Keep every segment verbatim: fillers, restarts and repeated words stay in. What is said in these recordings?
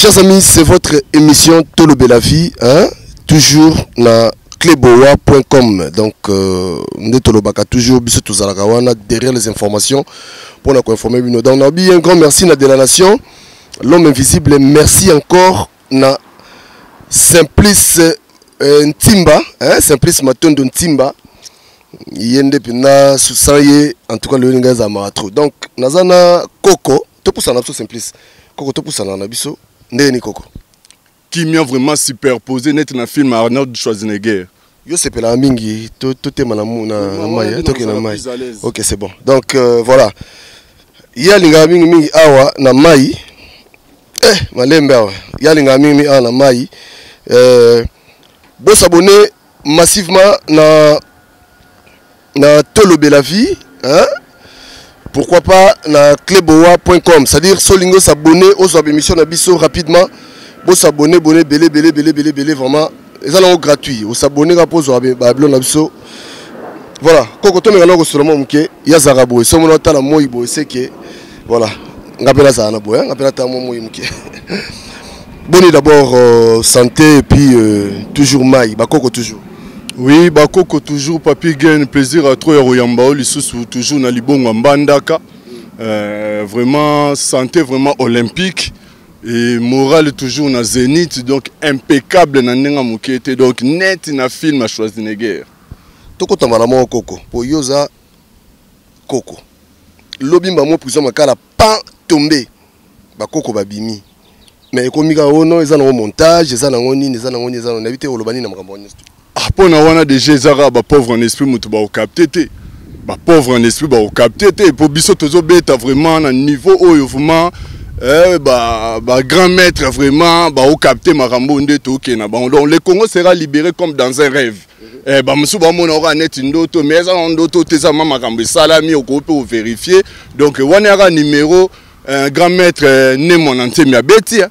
Chers amis, c'est votre émission Tolobe la vie, hein? Toujours na cleboa point com. Donc, nous Tolobaka toujours derrière les informations pour nous informer. Donc, un grand merci à de la nation, l'homme invisible. Merci encore na Simplice Ntimba, hein? Simplice Matondo Ntimba. Yende pina susaye en tout cas le lingaza maratro. Donc, nazana Coco, tout pour ça na Simplice. Coco tout pour ça na biso. Ndeni Coco qui m'a vraiment superposé net na film Arnold Schwarzenegger. Yo c'est pela mingi tout tout est malamu na maya to ke na mai. OK, c'est bon. Donc euh, voilà. Ya linga mingi mingi awa na mai. Eh malembe awa. Ya linga mingi mingi awa na mai. Euh bon s'abonner massivement na na Tolobe la vie, hein? Pourquoi pas na cleboa point com, c'est-à-dire solingo s'abonner aux émissions na biso rapidement. Bon s'abonner, bonner, belé, belé, belé, belé, belé, vraiment. Les allons gratuit. Vous s'abonner à pose babylon na biso. Voilà. Koko to me ngalo seulement mke ya zarabo. So mon tala moi bo c'est que voilà. Ngapela ça na boya, ngapela ta moi mke. Bonne d'abord euh, santé et puis euh, toujours maï, ba Koko toujours. Oui, Bakoko toujours papi gain plaisir à trop Royamba lisusu toujours na libongo mbandaka. Euh, vraiment santé vraiment olympique et morale toujours na zénith donc impeccable na nenga mukete donc net na film à Schwarzenegger. Toko tamala mo Koko po yoza Koko. Lobimba mo prison makala pas tombé. Ba Koko babimi. Mais komika ono ezana au montage, ezana ngoni, ezana ngoni, ezana on habite olobani na makambo nyinshi. Ah, pour nous, on a déjà zara ba pauvre en esprit, mutu ba capté té. Ba pauvre en esprit, ba capté té. Pour biso tozo beta vraiment un niveau oyo vraiment eh ba ba grand maître vraiment ba au capté makambo ndeto kena. Ba donc le Congo sera libéré comme dans un rêve. Eh ba musu ba mona ora net ndoto mais ça ndoto teza mama makambo salami au peut vérifier. Donc on a un numéro un grand maître né mon antemi abeti.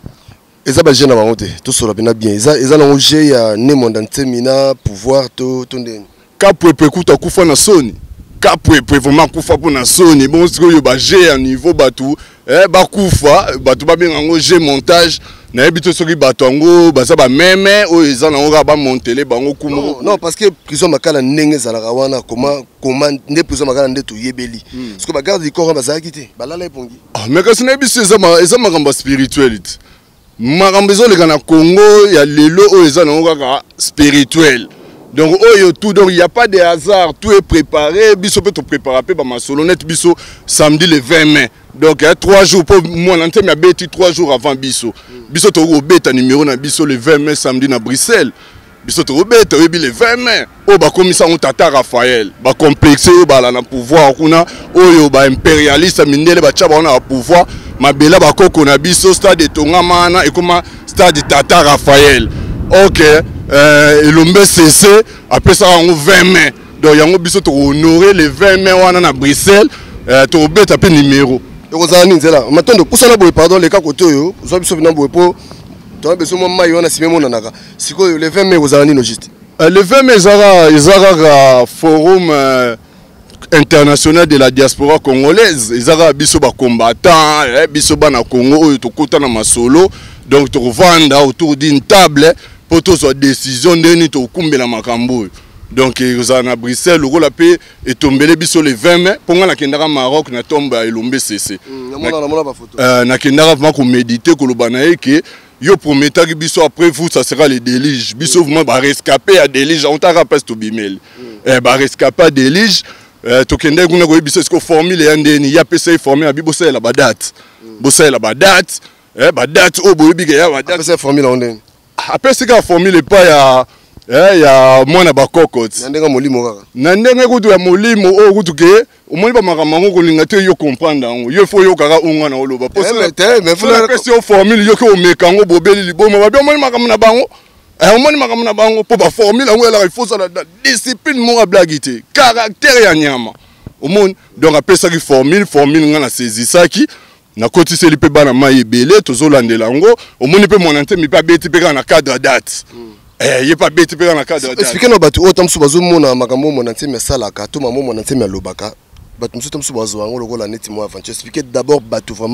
Eza ba jeune ba monte tout sur la bien bien eza eza na oje ya ne monde ntemina pouvoir to to ndeni kapwepe kuta kufa na soni kapwepe vraiment kufa pour na soni bon siko yo ba je à niveau batu eh ba kufa batu ba benga ngo je montage na ebito soki batu ngo baza ba meme o eza na ngo ba montele bango kumo non parce que prison makala ndenge za la wana comment comment ne prison makala ndeto yebeli parce que ba garde du corps baza kité balala epongi ah mais kasi na biso eza ma eza makamba spiritualité makambezo le na Congo ya lelo o eza na kaka spirituel donc oyo tout donc il y a pas de hasard tout est préparé biso peut te préparer pe ba masolonette biso samedi le vingt mai donc il y a trois jours pour moi l'antenne a bêti trois jours avant biso biso to beta numéro na biso le vingt mai samedi na Bruxelles biso to beta le vingt mai o ba komisa on tata Raphaël ba complexé o ba la na pouvoir kuna oyo ba impérialiste mindele ba tchaba on a pouvoir mabela ba Koko na biso stade Tongamana et comment stade Tata Raphaël. OK, euh Elombe C C après ça en vingt mai. Donc yango biso to honorer le vingt mai wana na Bruxelles euh to beta pe numéro. Et vous allez nzela. Matondo pour ça na boy pardon les cas côté yo, zo biso na boy po to na beso mo mai wana sime mo nanaka. Siko le vingt mai vous allez no juste. Le vingt mai zara zara forum euh, international de la diaspora congolaise ezaka biso ba combattant eh, biso bana Congo oyo tokota na masolo donc to vanda autour d'une table pour to so décision ndeni to kumbela makambo donc ezana na Bruxelles le rôle pe et tombele biso le vingt mai ponga na kendaka Maroc na tomba Elombe C C na mona na mona ba photo euh na kendaka vraiment ko méditer ko lobana eke yo prometaki biso après vous ça sera les délige biso vraiment ba rescapé à délige on t'a rappelé to bimel eh ba rescapé à délige tokende kuna ko biso ko formule ya ndeni ya pesa formule abi bosa la badate bosa la badate eh badate o boyibi ya badate pesa formule on ndeni apesa ka formule pa ya eh ya mwana bakokot ndenga molimo kaka na ndenga kutu ya molimo o kutu ke omoni ba makambo ko linga te yo comprendre ngo yo fo yo kaka unga na oloba posa mais faut la question formule yo ko mekango bobeli liboma ba omoni makambo na bango eh omoni makambo na bango po ba formule ngo la il faut ça la discipline mo blagité caractère ya nyama omoni donc apesa ki formule formule nga na saisissaki na koti seli pe bana mai belé tozolandela ngo omoni pe monante mi pa beti pe na cadre date eh ye pa beti pe na cadre date expliquer no batu otam su bazo mona makambo monante me salaka to mamo monante me lobaka batu msuto msu bazo ngo lokola neti mo avant expliquer d'abord batu vraiment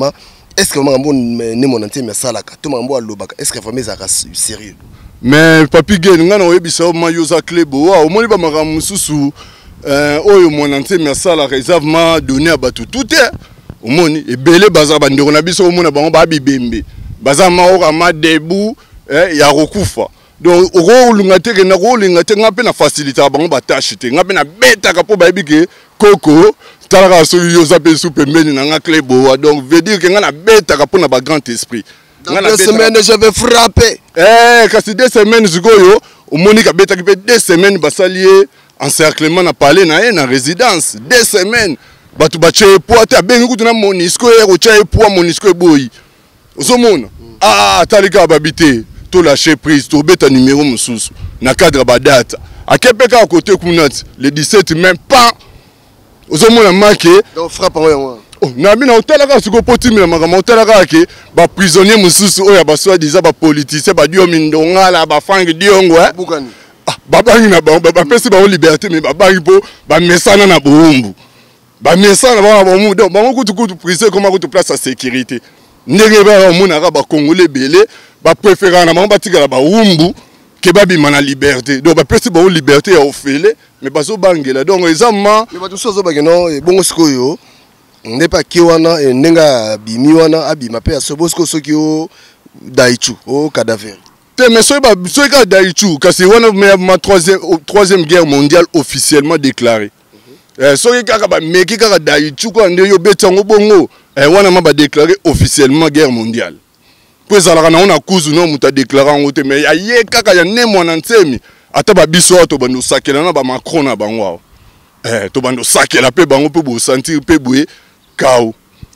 est-ce que makambo ne monante mais salaka to makambo alobaka est-ce que vraiment ça sérieux mais papi gen ngana oyebisa ma yoza klebo wa omoni ba makambo mususu euh oyo monante mais salaka réservement donné à batu tout est omoni ebele baza bandeko na biso omona bango ba bibembe baza maoka ma debu eh ya rokufa donc oko lunga te ke na ko linga te ngape na faciliter bango ba tâche te ngape na beta ka po ba bike koko talaka so yo zape sou pembeni na nga klebo donc veut dire que nga na beta ka po na ba grand esprit dans deux semaines je vais frapper eh kasi deux semaines zikoyo omoni ka beta ki pe deux semaines basalier encerclement na parler na ye na résidence deux semaines batu ba che po te abengi kutu na monisco e ko che po monisco e boyi osomona ah talika babité to lâcher prise to beta numéro mususu na cadre ba date akepeka à côté kunat le dix-sept même pas osomona marqué donc frappe en moi oh na bina otalaka siko potimila makama otalaka ke ba prisonnier mususu oya ba soi disant ba politicien ba dio mindongala ba fangi diongo eh bukani ah babangi na ba ba pesi ba liberté mais babangi po ba mesana na boumbu ba mesana ba ba mu donc ba kutu kutu prison comment kutu place à sécurité ndenge ba mu na ba congolais belé ba préférant na ba tigala ba umbu ke ba bima na liberté donc ba pesi ba liberté ya ofele mais bazo bangela donc ezama mais ba tout ça zo ba non bongo sikoyo n'est pas kiwana et nenga bimi wana abima pe asobosko soki o daichu o cadavre te mais so ba so ka daichu kasi wana ma troisième troisième guerre mondiale officiellement déclarée eh so ka ba meki ka daichu ko nde yo betango bongo eh wana ma ba déclarer officiellement guerre mondiale po ezalaka na ona kuzu no muta déclarer ngo te mais aye kaka ya ne mwana nsemi ata ba biso to bando sakela na ba Macron na bango eh to bando sakela pe bango pe bo sentir pe boye kao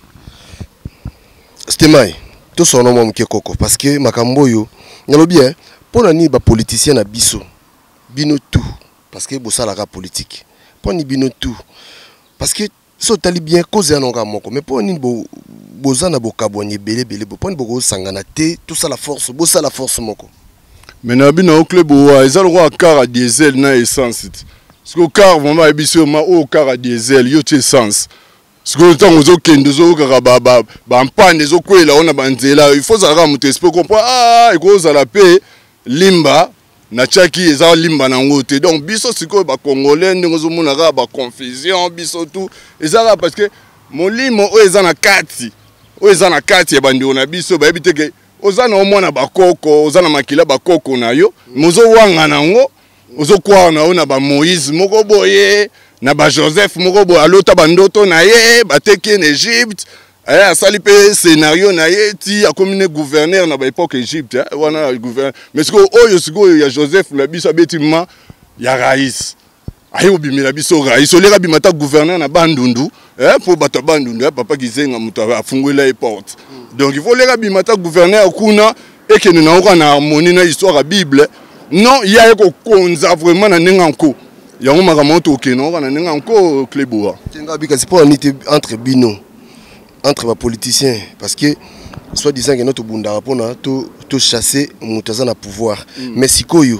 Stemai to sono mo mke koko parce que makambo yo ngalo bien pona ni ba politicien na biso bino tout parce que bo sala ka politique poni bino tout parce que so tali bien cause ya nonga moko mais poni bo bozana bokabonye belé belé bo poni boko sangana te tout ça la force bo ça la force moko mais na bino au club wa ezalo kwa car diesel na essence parce que car vraiment ebiso ma au car diesel yo te essence parce que tant ozo kendo zo ka ba ba ba mpande zo kwela ona banzela il faut ça mutu esprit comprendre ah eko za la paix limba na chaki eza limba na ngote donc biso siko ba congolais ndingo zo mona ka ba confusion biso tout ezala parce que molimo o eza na kati o eza na kati ya bandi ona biso ba ebite ke ozana omona bakoko ozana makila bakoko na yo mozo wanga nango ozo kwa na ona ba Moïse moko boye na ba Joseph moko boye alota bandoto na ye bateki en Égypte eh asali pe scénario na ye ti akomine gouverneur na ba époque Égypte eh wana gouverneur mais siko oyo siko ya Joseph la biso betima ya rais ayo bimela biso rais oleka bimata gouverneur na bandundu eh pour bato bandundu papa kizenga muto afungwela e porte donc il faut leka bimata gouverneur kuna et que nous n'avons na harmonie na histoire la Bible non il y a ko konza vraiment na nenganko ya ngoma kamonto okeno na nenganko kleboa tenga bika c'est pas entre bino entre les politiciens parce que soit disant que notre bunda pona to to chasser mutaza na pouvoir mm. mais sikoyo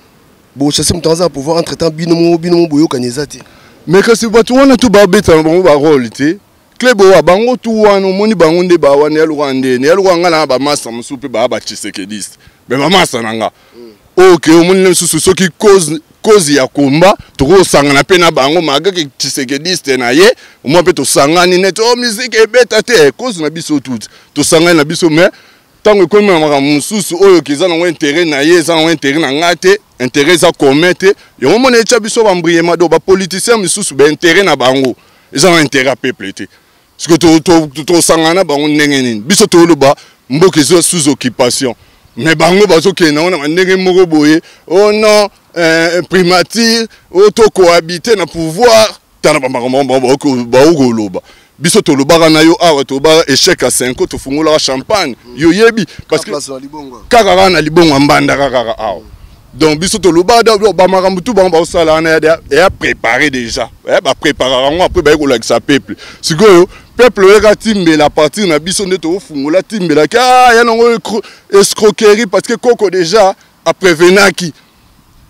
bo chasser mutaza na pouvoir entre temps bino mo bino mo boyo kanezati mais que c'est batu wana to ba beta bango ba rôle te kleboa bango tu wana moni bango nde ba wana yaluka nde ne yaluka ngala ba masa musupe ba ba chisekediste be ba masa nanga mm. OK omoni nsusu soki cause cause ya komba toko sangana pe na bango maga ke chisekediste na ye mo pe to sangani net o musique e beta te cause na biso tout to sangana na biso mais tango ko me maka mususu oyo kiza na intérêt na ye za na intérêt na ngate intérêt za commettre yo mo ne tcha biso ba mbriema do ba politicien mususu ba intérêt na bango za na intérêt peuple te parce que to to to sangana bango ndenge nini biso to loba mboka zo sous occupation mais bango bazo ke na ona ndenge moko boye oh non euh, primature auto cohabiter na pouvoir tana ba ba ba ba biso to lobaka na yo awa to ba échec à cinq to fungola champagne yo yebi parce que kaka na libongo mbanda kaka awa donc biso to lobada ba makambu tu ba ba sala na ya préparer déjà eh ba préparer ngo après ba ko la sa peuple sikoyo peuple le ka timbela partir na biso nde to fungola timbela ka ya no escroquerie parce que koko déjà a prévenaki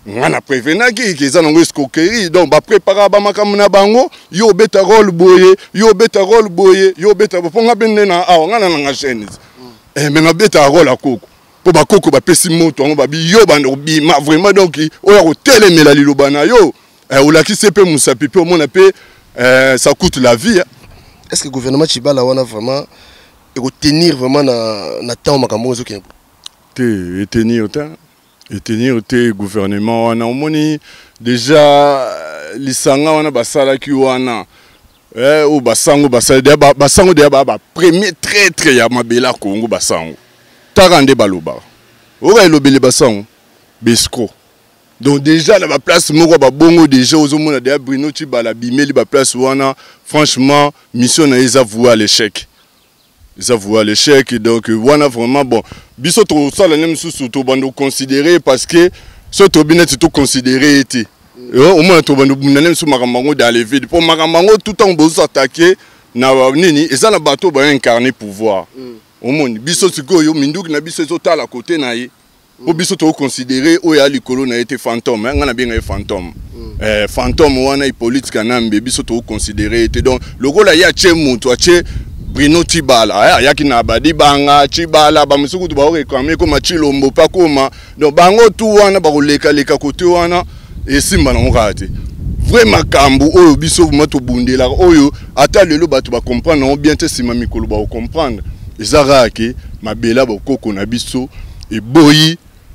On a prévenu qu'ils ont une escroquerie. Donc, on prépare ba makambo na bango, yo beta rôle boye, yo beta rôle boye, yo beta ponga benena a ngana na chaîne. Eh mais na beta rôle akoko. Po ba koko ba pesi moto ngo ba bi yo ba no bi ma vraiment donc o ya ko telemela liloba na yo. Eh o la ki sepe musa pipi o mona pe euh ça coûte la vie. Est-ce que le gouvernement Tshibala wana vraiment et tenir vraiment na na temps makambo zo ki te tenir temps et tenir le gouvernement wana omoni déjà lisanga wana basala ki wana eh ou basango basala de basango de ba premier traître ya mabela Congo basango tarande baloba o ga lobele basango besco donc déjà la place moko ba bongo déjà ozomona de Bruno Tshibala bimeli ba place wana franchement mission na eza vouer l'échec. Ils avouent l'échec, donc voilà vraiment bon. Biso to ça la même sous to bando considéré parce que ce to bien tout considéré était. Au moins to bando même sous makambango d'aller vite pour makambango tout en besoin attaquer na nini et ça na bateau ba incarner pouvoir. Au moins biso siko yo minduk na biso to à côté na yi. Pour biso to considéré o ya likolo na été fantôme, ngana bien un fantôme. Eh fantôme wana i politique kanambe biso to considéré était donc le gars là ya chemu to che Bruno Tshibala, ya ki na badi banga Tshibala ba musuku to ba o réclamer comme Tshilombo pa koma donc bango tout wana ba koleka leka côté wana et simba na ngati vraiment kambu oyo biso mato bundela oyo ata lelo bato ba comprendre non bien te sima mikolo ba comprendre ezara ke mabela ba koko na biso et boyi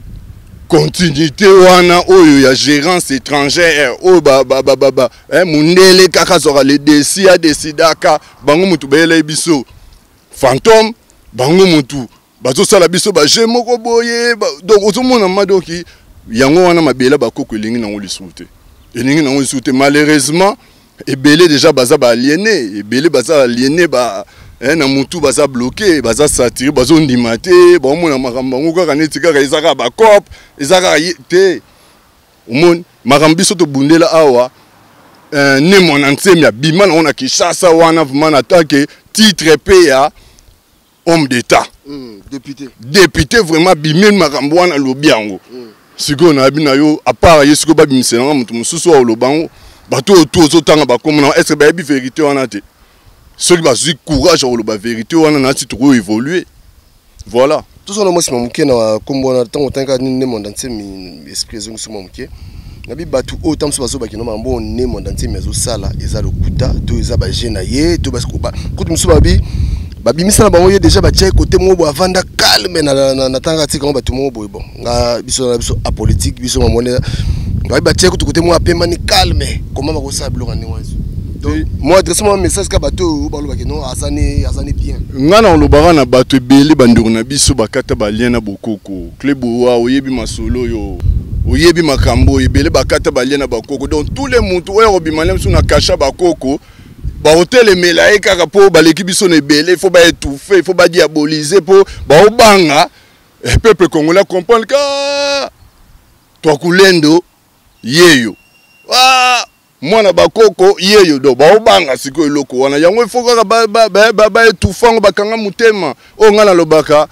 continuité wana oyo ya gérance étrangère o ba ba ba ba eh mundele kaka zora le desi a desidaka bango mutu bele biso fantôme bango mutu bazo sala biso ba jemoko boye donc ozomona madoki yango wana mabela bakoko elingi na ngolisute elingi na ngolisute malheureusement ebele déjà baza ba aliéné ebele baza aliéné ba eh na mutu baza bloqué baza satiré bazo ndimate ba mona makambo ngo kaka neti kaka ezaka ba cop ezaka te umon makambo so to bundela awa euh ne mon nsemi bima na ona Kinshasa wana vraiment attaqué titre P ya homme d'état mm, député député vraiment bimel makambo wana lobiango mm. Siko na bina yo à part yesiko ba bimisela mutu mususu wa lobango bato to zo tanga ba komona est-ce ba bi vérité wana te. Ceux qui ont courage à la vérité, on a toujours évolué. Voilà. Tout ça, moi, c'est mon qui na comme on a tant autant qu'à ne mon danser mi expression sur mon qui. Nabi batu autant sur baso baki no mambo ne mon danser mais au sala eza le kuta to eza ba jenaye to parce que ba kutu musu babi babi misala bango ye déjà ba tchai côté mo bo avanda calme na na tanga tika mo batu mo bo bon nga biso na biso apolitique biso mamone ba ba tchai côté mo apema ni calme comment ba ko sa bloka ni wazo. Donc, moi, adresse-moi un message que bateau ou non, Azani, Azani bien. Ngana on lobara na bateau belé bandour na biso bakata balien na bokoko. Kleboa oyebi masolo yo. Oyebi makambo yebele bakata balien na bakoko. Donc tous les mutu oyo obimalem sou na kasha bakoko. Ba hotel melaye kaka po baleki biso na belé, faut ba étouffer, faut ba diaboliser po ba obanga. Le peuple congolais comprendre que toi kulendo yeyo. Ah mwana bakoko yeyo do ba obanga siko eloko wana yango ifoka ba ba ba ba etufango bakanga mutema o ngana lobaka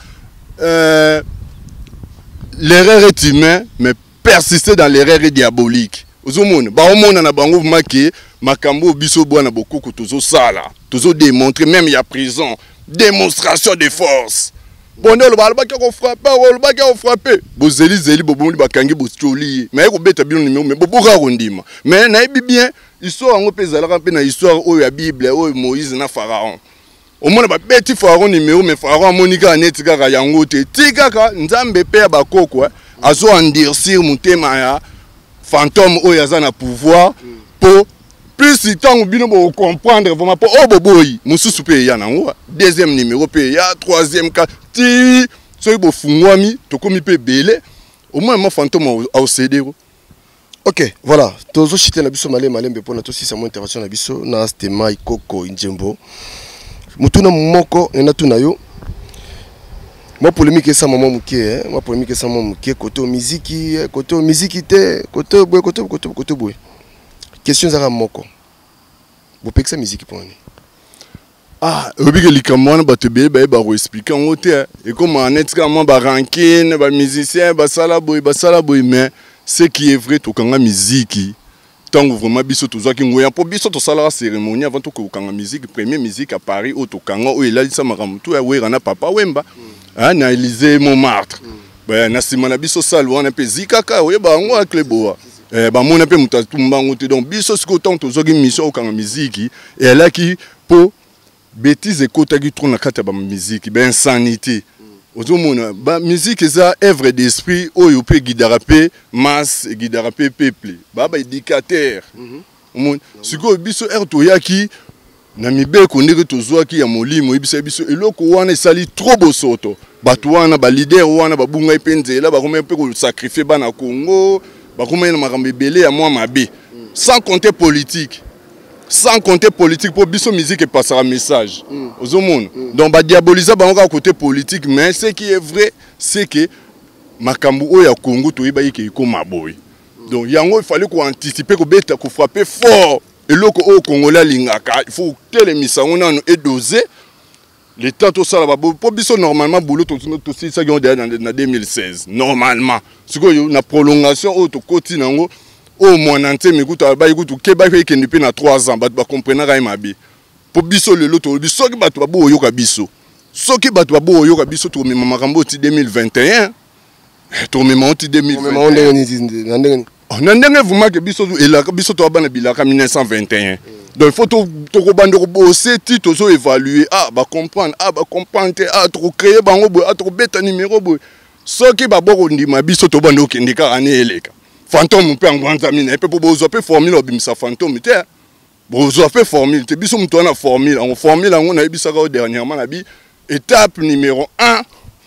euh l'erreur est humaine mais persister dans l'erreur est diabolique ozomona ba omona na bango maki makambo biso bwana bokoko tozo sala tozo démontrer même il y a prison démonstration de force bonne le bal baki ko frapper le baki ko frapper bozeli zeli bobomli bakangi bostoli mais ko beta bino numéro mais boboka rondima mais na yebi bien histoire ngo pezala kampe na histoire oyo ya Bible oyo Moïse na Pharaon au moins ba beti Pharaon numéro mais Pharaon monika neti kaka yango te tikaka nzambe pe ba koko azo endurcir mutema ya fantôme oyo azana pouvoir pour plus si tant bino bo comprendre vraiment pour oh boboyi mususu pe ya nango deuxième numéro pe ya troisième quatre ti so bo fungwami to komi pe belé au moins mon fantôme au cédéro. OK, voilà, tozo chité na biso malé malembe pona to si sa mo intervention na biso na stema ikoko Njembo. Mutuna moko ena tuna yo. Moi polémique ça maman muké, moi polémique ça maman muké côté musique, côté musique té, côté boy côté côté côté boy. Question zara moko. Vous pexez musique pour nous. Ah, obi ke likamwana ba te be ba ba ko expliquer ngote et comme en net comme ba ranking ba musicien ba sala boy ba sala boy mais ce qui est vrai tokanga musique tango vraiment biso tozaki ngoya po biso tosala cérémonie avant to kokanga musique première musique à Paris au tokanga o elalisa makambo to ya wera na Papa Wemba ah na Élysée Montmartre ba na simana biso salwa na pe zikaka oyeba ngo a Kleboa eh ba mona pe mutatumbango te donc biso siko tant tozaki mission okanga musique et elle qui po bêtise ekotaki trop na kata ba musique ba insanité ozomona ba musique eza œuvre d'esprit oyo pe guidarape masse guidarape peuple ba ba éducateur mon siko biso er toyaki na mibeko ndenge tozwaki ya molimo biso biso eloko wana esali trop bosoto bato wana ba leader wana babunga epenzela ba komé pe ko sacrifier bana Congo ba komé na makambo ebele ya mwa mabe sans compter politique sans compter politique pour biso musique et passer un message aux hommes donc ba diaboliser ba ngaka côté politique mais ce qui est vrai c'est que makambo o ya Congo to yeba yeke ko maboy donc yango il fallait ko anticiper ko beta ko frapper fort et loko o Congolais lingaka il faut que les misango na et doser les temps tout ça là pour biso normalement boulot to to si ça dans deux mille seize normalement ce que na prolongation o to koti nango au moins nanté mais écoute ba écoute keba ke depuis na trois ans ba comprendre ka mabi pour biso le loto biso ki bato babo yoka biso soki bato babo yoka biso to mema makambo ti deux mille vingt et un to mema ti deux mille vingt et un on ndenge vraiment que biso ela biso to bana bilaka mille neuf cent vingt et un donc il faut to to ko bande ko bosser ti to so évaluer ah ba comprendre ah ba comprendre ah to créer bango bo ah to beta numéro bo soki babo ko ndima biso to bande okendika ane eleka fantôme pe ngwanza mina pe bozo pe formule obimisa fantôme te bozo pe formule te biso mto na formule on formule ngo na ebisa ka dernièrement na bi étape numéro un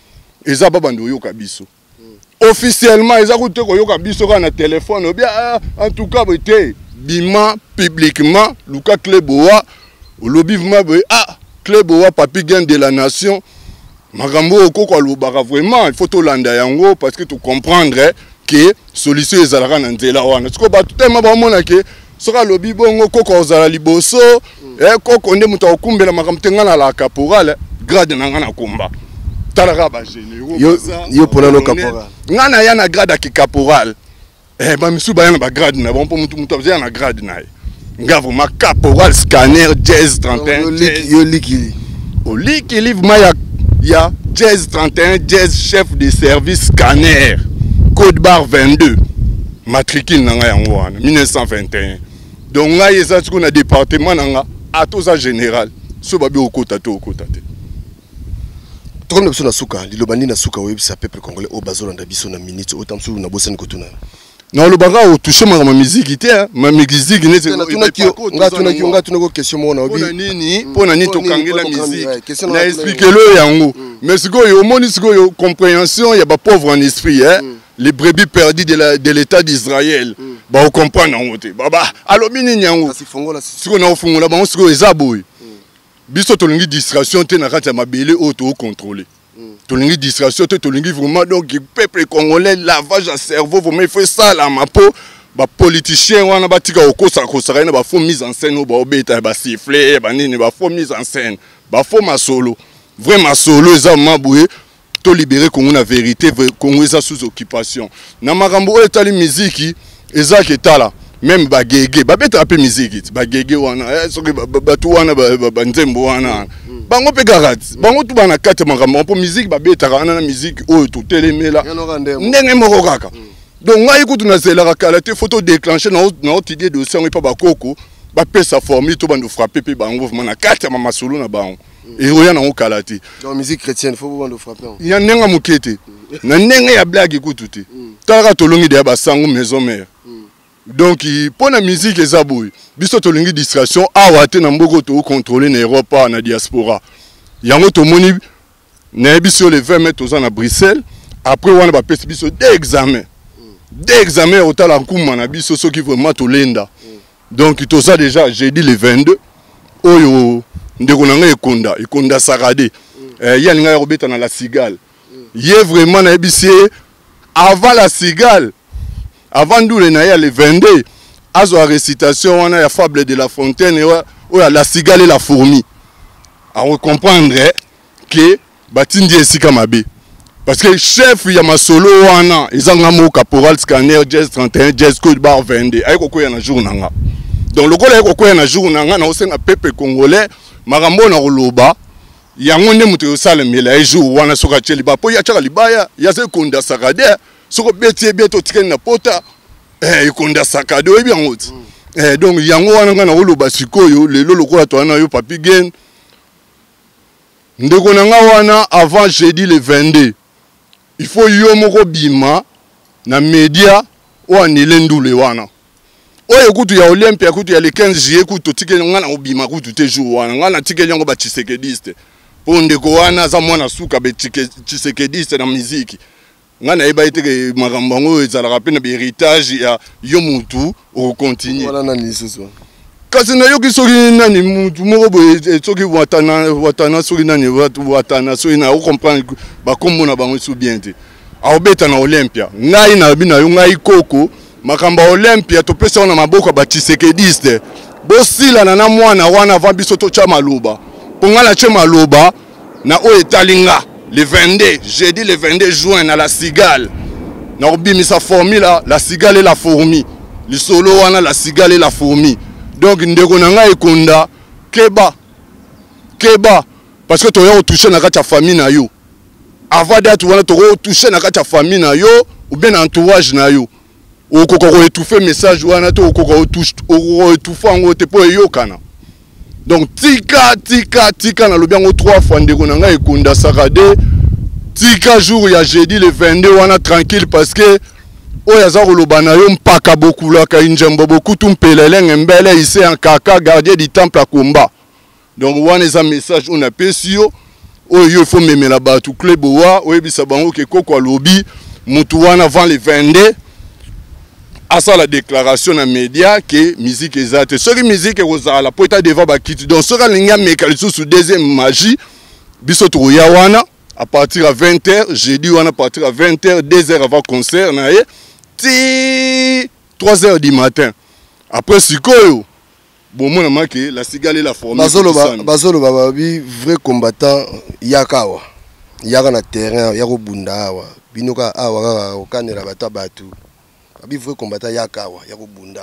eza babando yoka biso officiellement eza ko te ko yoka biso ka na téléphone bien en tout cas te bima publiquement Luka Kleboa au lobby vraiment ah Kleboa papi gain de la nation makambo okoko lobaka vraiment il faut to landa yango parce que tu comprendre que solution ezalaka na nzela wana siko ba tutema ba mona ke soka lobi bongo koko ozala liboso eh koko nde muta okumbela makambo tengana la caporal grade na ngana kumba talaka ba généraux yo yo pona no caporal ngana ya na grade ki caporal eh ba misu ba yana ba grade na bon po mutu mutu ya na grade na nga vraiment caporal scanner jazz trente et un yo likili o likili ma ya ya jazz trente et un jazz chef de service scanner code barre vingt-deux matricule nanga yango wana mille neuf cent vingt et un donc ngai eza tiko na département nanga atoza général so babi okota to okota te to comme biso na suka lilobandi na suka webisa peuple congolais o bazolanda biso na minute otamsu na bosani kotuna non le baga o toucher ma musique te ma musique ne c'est tuna ki nga tuna ki nga tuna ko question mo na obi pona nini pona nini to kangela musique na expliquer le yango mais siko yo moni siko yo compréhension ya ba pauvre en esprit hein les brebis perdus de l'État d'Israël. Bah on comprend non bah bah alors bini nyango. Si fongo la si on a fongo là bah on se go ezaboy. Biso to lingi distraction te na kati ya mabele auto contrôler. To lingi distraction te to lingi vraiment donc peuple congolais lavage à cerveau vraiment il faut ça la ma peau ba politicien wana batika okosa kosa na ba faux mise en scène ba obeta ba siffler ba nini ba faux mise en scène ba faux ma solo. Vraiment solo eza maboué. To libérer Congo na vérité Congo eza sous occupation na makambo etali musique eza ketala même ba gege ba beta pe musique ba gege wana eh soki ba tu wana ba nzembo wana bango pe garati bango tu bana kate makambo po musique ba beta kana na musique oyo to telemela ndenge moko kaka donc ngai kutu na zela kala te photo déclencher na na idée de sang pa ba koko ba pesa formule to bando frapper pe bango vraiment na kate ma masolo na bango et rien na okalati dans musique chrétienne faut bando frapper il y a nenga mukete na nenga ya blague ekututi talaka tolongi de ba sango maison mère donc pour la musique ezaboy biso tolingi distraction awa te na mboko to contrôler na Europe na diaspora yango to moni na biso le vingt mai toza na Bruxelles après wana ba pesi biso des examens des examens otala nkuma na biso soki vraiment tolenda donc toza déjà jeudi le vingt-deux oyo ndeko nanga ekonda ekonda sarade eh ya linga robeta na la cigale yé vraiment na ebisi avant la cigale avant d'où na ya le vingt-deux azo récitation wana ya fable de la fontaine ou la cigale et la fourmi à comprendre que batindi esika mabe parce que chef ya masolo wana ezanga mo caporal scanner jazz trente et un jazz code bar vingt-deux ayiko koya na jour nanga donc le kola ayiko koya na jour nanga na osenga peuple congolais makambo na koloba yango nde muto yosala mela e jour wana soka tsheli ba po ya tshaka libaya ya se konda sakade soko betie bieto tikeni na pota eh ikonda sakade oyebi yango ti eh donc yango wana nga na koloba sikoyo lelo lokola to wana yo papi gen ndeko nanga wana avant jeudi le vingt-deux il faut yo moko bima na media o anile ndule wana oyo kutu ya Olympia kutu ya le quinze juillet kutu tikeli nga na obima kutu te jour wana nga na tikeli yango ba Tshisekediste po ndeko wana za mwana suka be Tshisekediste na muziki nga na eba iteke makambo ngo ezalaka pe na héritage ya yo mutu o continue wala na lisusu kasi na yoki soki nani mutu moko boye soki watana watana soki nani watana soki na o comprendre ba kombo na bango su bien te a obeta na Olympia ngai na bina yo ngai koko makambo Olympia to pesa na maboko ba Tshisekediste bosila na na mwana wana va biso to cha maloba ponga la che maloba na o etalinga le vingt-deux jeudi le vingt-deux juin na la Cigale na obimisa formule la Cigale et la fourmi le solo wana la Cigale et la fourmi donc ndeko na ngai konda keba keba parce que to yo toucher na kati ya famille na yo avant date wana to toucher na kati ya famille na yo ou bien entourage na yo o kokoko étouffer message wana to kokoko touche o étouffer ngo te po yokana donc tika tika tika na lobiango trois fois ndeko na ngai konda sakade tika jour ya jeudi le vingt-deux wana tranquille parce que oya za koloba na yo mpaka bokulaka injembo bokutu mpelele ngembele ici en kaka gardien du temple à combat donc wana eza message on a pesi yo oyo il faut memela batu club wa oyebisa bango ke koko alobi mutu wana avant le vingt-deux à ça la déclaration na média que musique ezate soki musique ekozala po eta devant bakiti donc soki alinga meka lisusu deuxième magie biso tokoya wana à partir à vingt heures jeudi wana à partir à vingt heures deux heures avant concert na ye ti trois heures du matin après sikoyo bon mona maki la Cigale la formule bazolo ba bazolo ba bi vrai combattant yakawa yaka na terrain yako bunda awa binoka awa okanela bata batu abi vrai combattant yakawa yako bunda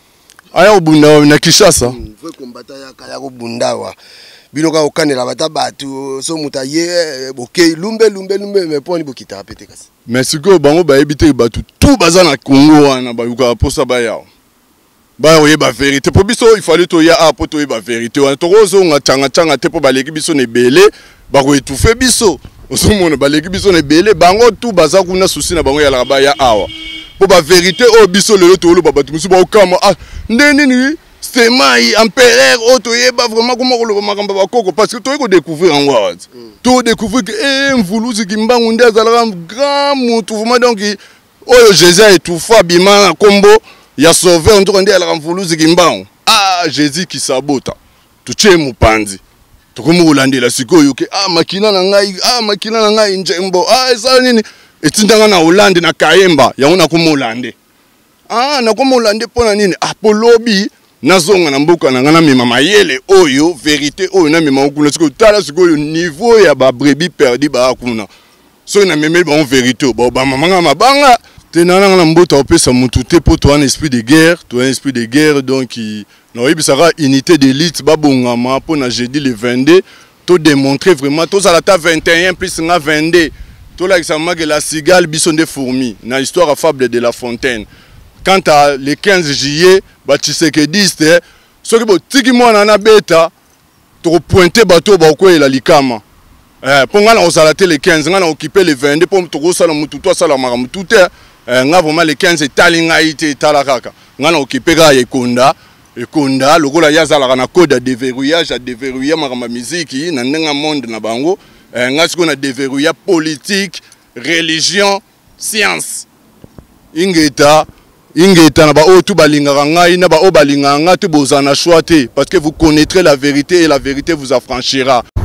aya bunda na Kinshasa vrai combattant yaka yako bunda awa binoka okanela bata batu so mutaye boke lumbe lumbe lumbe mais poni bokita apete kasi mais sikoyo bango ba ebite batu tout baza na Congo wana ba yuka posa ba yao ba oye ba vérité po biso il fallait to ya apo to ba vérité wana to rozo nga tanga tanga te po ba leki biso ne belé ba ko étouffer biso osomona ba leki biso ne belé bango tout baza kuna souci na bango ya la ba ya awa po ba vérité o biso lelo to lo ba batu musu ba okama ah ndeni ni c'est mai empereur o to yeba vraiment comment ko lo makamba ba koko parce que to ko découvrir en wad to découvrir que eh mvuluzi kimbangu ndia zala grand mutu vraiment donc oyo Jésus étouffa bima kombo ya sauver on to ndia la mvuluzi kimbangu ah Jésus qui sabota tuche mupanzi to ko mu landela sikoyo ke ah makina na ngai ah makina na ngai njembo ah esa nini etindanga na Hollande na Kayemba yango na ko mu lande ah na ko mu lande pona nini apolobi nazonga na mboka na ngana mema mayele oyo vérité oyo na mema okuna siko tala siko niveau ya ba brebis perdu ba akuna so na memeli ba vérité ba ba mama mabanga te na na mbota opesa mutu te po to un esprit de guerre to un esprit de guerre donc no ibisaka unité d'élite ba bongama po na jeudi le vingt-deux to démontrer vraiment to sala ta vingt et un plus nga vingt-deux to la examen que la Cigale biso de fourmi na histoire à fable de La Fontaine. Quant à le quinze juillet, ba Tshisekediste, ce qui bo tiki mwana na beta, to pointer bateau ba ko la likama. Eh ponga na osalaté le quinze, nga na occuper le vingt-deux pour to sala mutu to sala maramu tout eh nga vraiment le quinze talinga ite talakaka. Nga na occuper ga yekonda, ekonda lokola yazala na code de déverrouillage à déverrouiller marama musique na ndenga monde na bango. Eh nga siko na déverrouiller politique, religion, science. Ingeta Ingeta na ba o tu balinga ngai na ba o balinga nga te bozana choix te parce que vous connaîtrez la vérité et la vérité vous affranchira.